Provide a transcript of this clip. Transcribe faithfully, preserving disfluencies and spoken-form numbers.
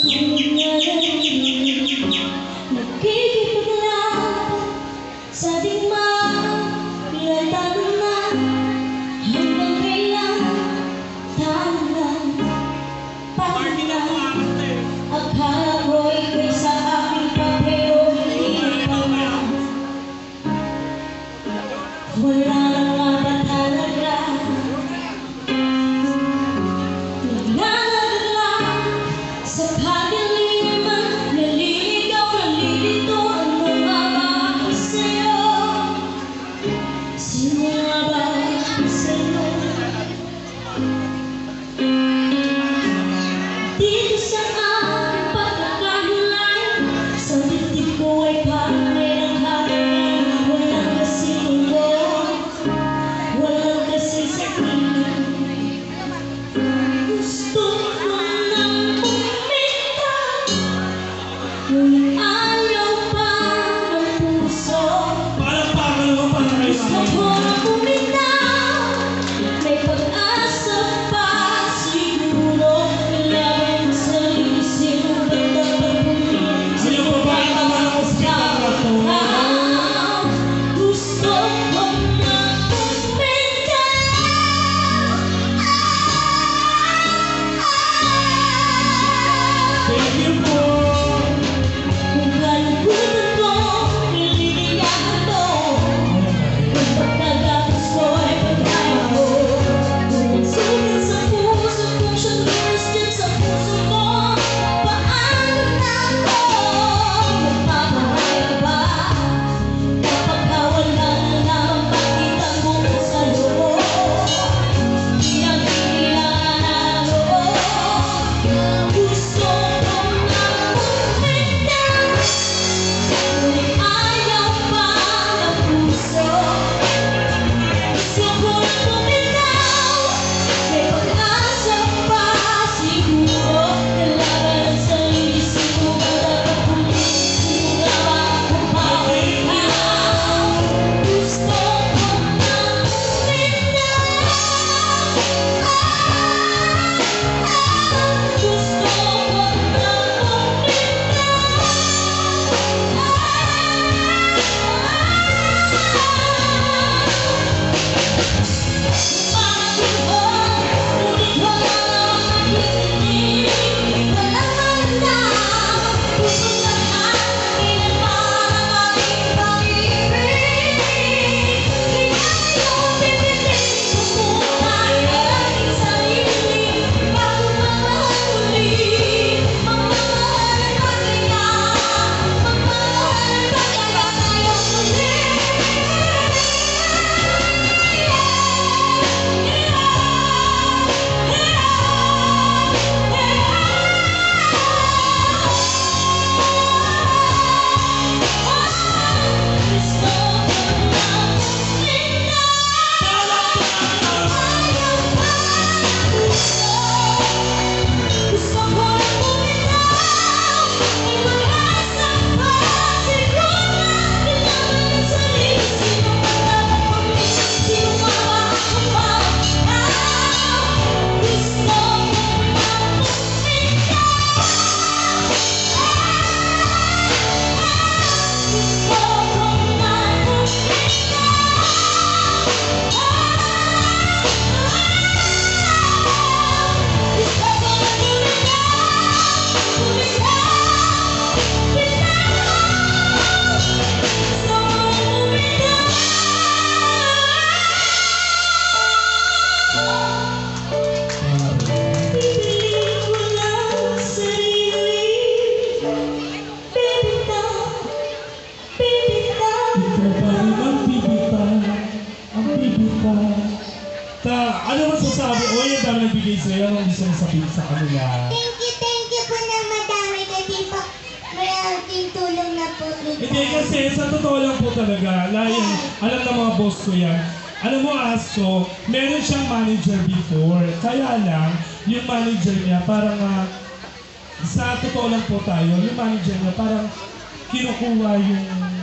Nakikipaglaban sa digma, pinagtago na hanggang kailan tayo lang paglaban. Akala ko'y ika'y sa akin pa, pero hindi pala. Wala na nga ba talaga? Naglalaglag sa kagaliman, naliligaw, nalilito. Ano nga ba ako sa'yo? Sino nga ba ako sa'yo? Dito sa aking pagkakahulay, sa dibdib ko ay parang may nanghaling. Walang kasing mo, walang kasing sakin. Gusto ko nang bumitaw, ngunit ayaw pa ng puso. Parang pagal ko pa na kayo Gusto ko nang bumitaw, may pag-asa pa siguro. Kailangan sa isip mo dapat pag-bumitaw. Ayaw pa ba ang tama ng ospital na to? Gusto ko nang bumitaw. Thank you po! Kung kalimutan ko, nililigayan ko. Kung pagkatapos ko ay pagkaya ko. Kung nagsugat sa puso kong siyang lumistit sa puso ko, paano na ako magpapahayag ba? Kapag wala na lang makita mo sa'yo, di na kailangan na ako. Gusto ko nang bumitaw, ngunit ayaw pa ng puso. Gusto ko nang bumitaw, may pag-asa pa siguro. Kailangan sa isip mo ba dapat pulitin mo nga ba kung pabitaw? Gusto ko nang bumitaw. Gusto ko nang Ta, ano masasabi? O, yung dami nagbigay sa'yo. Anong gusto mong sabihin sa kanila? Thank you, thank you po na madami kasi po malaking tulong na po ito. Hindi kasi, sa totoo lang po talaga, layan, alam ng mga boss ko yan. Alam mo, Asko, meron siyang manager before. Kaya lang, yung manager niya parang, uh, sa totoo lang po tayo, yung manager niya parang kinukuha yung